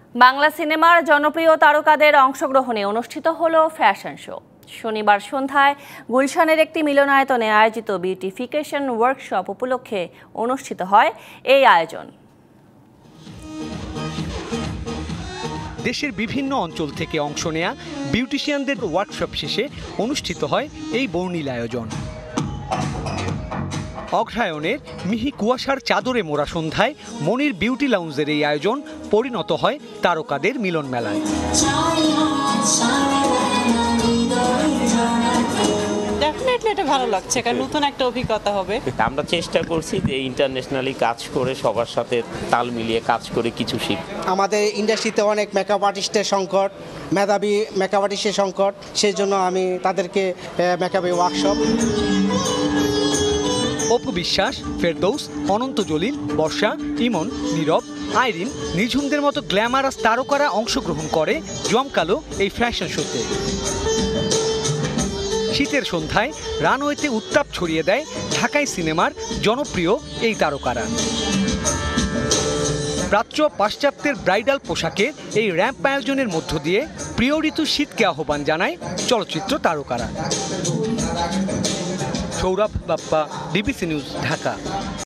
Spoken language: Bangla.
বাংলা সিনেমার জনপ্রিয় তারকাদের অংশগ্রহণে অনুষ্ঠিত হলো ফ্যাশন শো। শনিবার সন্ধ্যায় গুলশানের একটি মিলনায়তনে আয়োজিত বিউটিফিকেশন ওয়ার্কশপ উপলক্ষে অনুষ্ঠিত হয় এই আয়োজন। দেশের বিভিন্ন অঞ্চল থেকে অংশ নেয়া বিউটিশিয়ানদের ওয়ার্কশপ শেষে অনুষ্ঠিত হয় এই বর্ণিল আয়োজন। অগ্রহায়ণের মিহি কুয়াশার চাদরে মোড়া সন্ধ্যায় মনির বিউটি লাউঞ্জের এই আয়োজন পরিণত হয় তারকাদের মিলন মেলায়। ডেফিনেটলি এটা ভালো লাগছে, কারণ নতুন একটা অভিজ্ঞতা হবে। আমরা চেষ্টা করছি যে ইন্টারন্যাশনালি কাজ করে সবার সাথে তাল মিলিয়ে কাজ করে কিছু শিখ। আমাদের ইন্ডাস্ট্রিতে অনেক মেকআপ আর্টিস্টের সংকট, মেধাবী মেকআপ আর্টিস্টের সংকট, সেই জন্য আমি তাদেরকে মেকআপের ওয়ার্কশপ। অপু বিশ্বাস, ফেরদৌস, অনন্ত জলিল, বর্ষা, ইমন, নীরব, আইরিন, নিঝুমদের মতো গ্ল্যামারাস তারকারা অংশগ্রহণ করে জমকালো এই ফ্যাশন শোতে। শীতের সন্ধ্যায় রানওয়েতে উত্তাপ ছড়িয়ে দেয় ঢাকাই সিনেমার জনপ্রিয় এই তারকারা। প্রাচ্য পাশ্চাত্যের ব্রাইডাল পোশাকে এই র্যাম্প আয়োজনের মধ্য দিয়ে প্রিয় ঋতু শীতকে আহ্বান জানায় চলচ্চিত্র তারকারা। Sourav Bappa, DBC news, Dhaka.